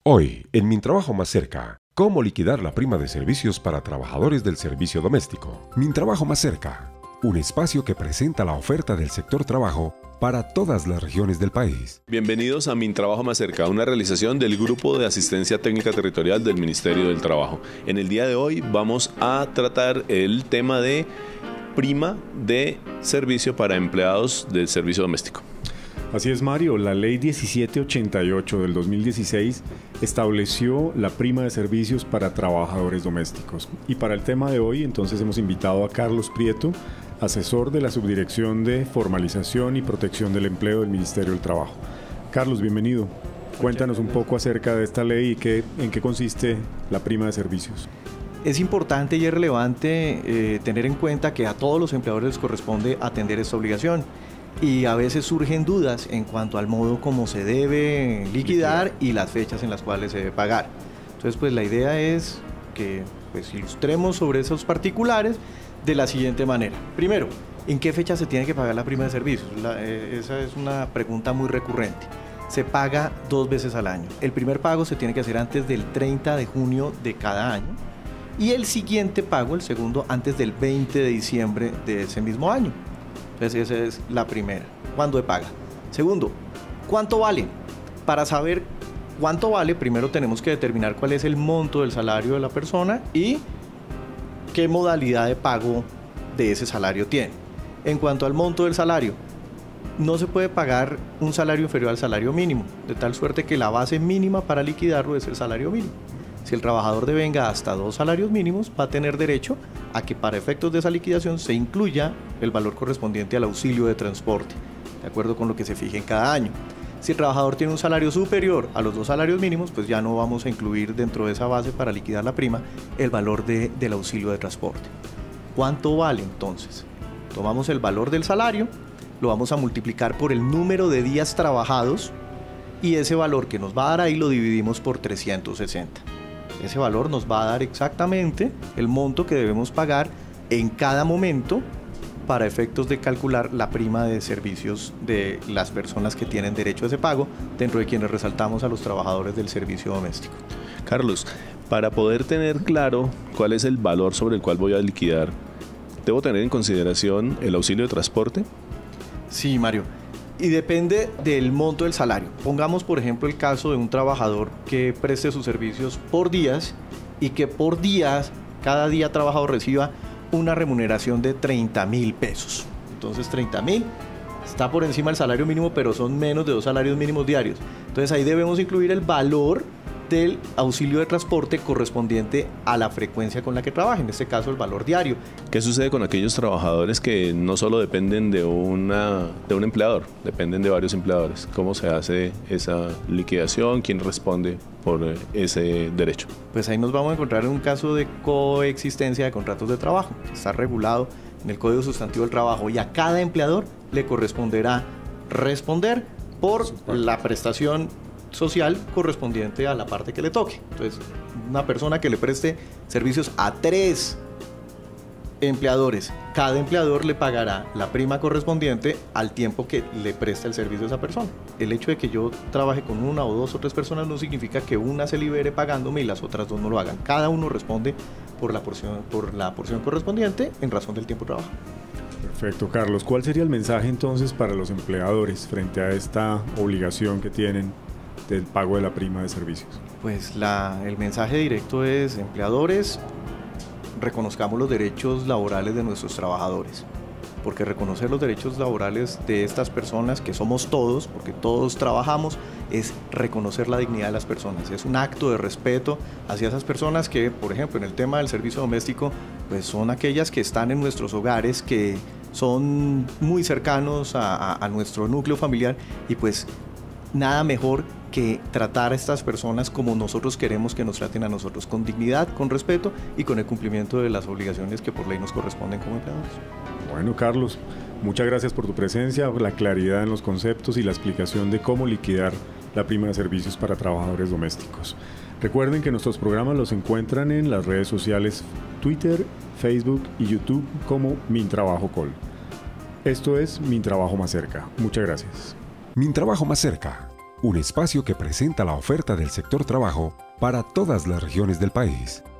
Hoy, en Mi Trabajo Más Cerca, ¿cómo liquidar la prima de servicios para trabajadores del servicio doméstico? Mi Trabajo Más Cerca, un espacio que presenta la oferta del sector trabajo para todas las regiones del país. Bienvenidos a Mi Trabajo Más Cerca, una realización del Grupo de Asistencia Técnica Territorial del Ministerio del Trabajo. En el día de hoy vamos a tratar el tema de prima de servicio para empleados del servicio doméstico. Así es, Mario. La Ley 1788 del 2016 estableció la prima de servicios para trabajadores domésticos. Y para el tema de hoy, entonces, hemos invitado a Carlos Prieto, asesor de la Subdirección de Formalización y Protección del Empleo del Ministerio del Trabajo. Carlos, bienvenido. Cuéntanos un poco acerca de esta ley y en qué consiste la prima de servicios. Es importante y es relevante tener en cuenta que a todos los empleadores les corresponde atender esta obligación. Y a veces surgen dudas en cuanto al modo como se debe liquidar y las fechas en las cuales se debe pagar. Entonces, pues la idea es que ilustremos sobre esos particulares de la siguiente manera. Primero, ¿en qué fecha se tiene que pagar la prima de servicios? Esa es una pregunta muy recurrente. Se paga 2 veces al año. El primer pago se tiene que hacer antes del 30 de junio de cada año y el siguiente pago, el segundo, antes del 20 de diciembre de ese mismo año. Entonces esa es la primera, ¿cuándo se paga? Segundo, ¿cuánto vale? Para saber cuánto vale, primero tenemos que determinar cuál es el monto del salario de la persona y qué modalidad de pago de ese salario tiene. En cuanto al monto del salario, no se puede pagar un salario inferior al salario mínimo, de tal suerte que la base mínima para liquidarlo es el salario mínimo. Si el trabajador devenga hasta 2 salarios mínimos, va a tener derecho a que para efectos de esa liquidación se incluya el valor correspondiente al auxilio de transporte, de acuerdo con lo que se fije en cada año. Si el trabajador tiene un salario superior a los 2 salarios mínimos, pues ya no vamos a incluir dentro de esa base para liquidar la prima el valor del auxilio de transporte. ¿Cuánto vale entonces? Tomamos el valor del salario, lo vamos a multiplicar por el número de días trabajados y ese valor que nos va a dar ahí lo dividimos por 360. Ese valor nos va a dar exactamente el monto que debemos pagar en cada momento para efectos de calcular la prima de servicios de las personas que tienen derecho a ese pago, dentro de quienes resaltamos a los trabajadores del servicio doméstico. Carlos, para poder tener claro cuál es el valor sobre el cual voy a liquidar, ¿debo tener en consideración el auxilio de transporte? Sí, Mario. Y depende del monto del salario. Pongamos, por ejemplo, el caso de un trabajador que preste sus servicios por días y que por días, cada día trabajador reciba una remuneración de 30.000 pesos. Entonces 30.000 está por encima del salario mínimo, pero son menos de 2 salarios mínimos diarios. Entonces ahí debemos incluir el valor del auxilio de transporte correspondiente a la frecuencia con la que trabaja, en este caso el valor diario. ¿Qué sucede con aquellos trabajadores que no solo dependen de un empleador, dependen de varios empleadores? ¿Cómo se hace esa liquidación? ¿Quién responde por ese derecho? Pues ahí nos vamos a encontrar en un caso de coexistencia de contratos de trabajo. Está regulado en el Código Sustantivo del Trabajo y a cada empleador le corresponderá responder por la prestación social correspondiente a la parte que le toque. Entonces, una persona que le preste servicios a 3 empleadores, cada empleador le pagará la prima correspondiente al tiempo que le presta el servicio a esa persona. El hecho de que yo trabaje con 1 o 2 o 3 personas no significa que una se libere pagándome y las otras 2 no lo hagan. Cada uno responde por la porción correspondiente en razón del tiempo de trabajo. Perfecto, Carlos. ¿Cuál sería el mensaje entonces para los empleadores frente a esta obligación que tienen del pago de la prima de servicios? Pues el mensaje directo es: empleadores, reconozcamos los derechos laborales de nuestros trabajadores, porque reconocer los derechos laborales de estas personas, que somos todos, porque todos trabajamos, es reconocer la dignidad de las personas, es un acto de respeto hacia esas personas que, por ejemplo, en el tema del servicio doméstico, pues son aquellas que están en nuestros hogares, que son muy cercanos a nuestro núcleo familiar, y pues nada mejor que tratar a estas personas como nosotros queremos que nos traten a nosotros, con dignidad, con respeto y con el cumplimiento de las obligaciones que por ley nos corresponden como empleadores. Bueno, Carlos, muchas gracias por tu presencia, por la claridad en los conceptos y la explicación de cómo liquidar la prima de servicios para trabajadores domésticos. Recuerden que nuestros programas los encuentran en las redes sociales Twitter, Facebook y YouTube como Mi Trabajo Col. Esto es Mi Trabajo Más Cerca. Muchas gracias. Mi Trabajo Más Cerca, un espacio que presenta la oferta del sector trabajo para todas las regiones del país.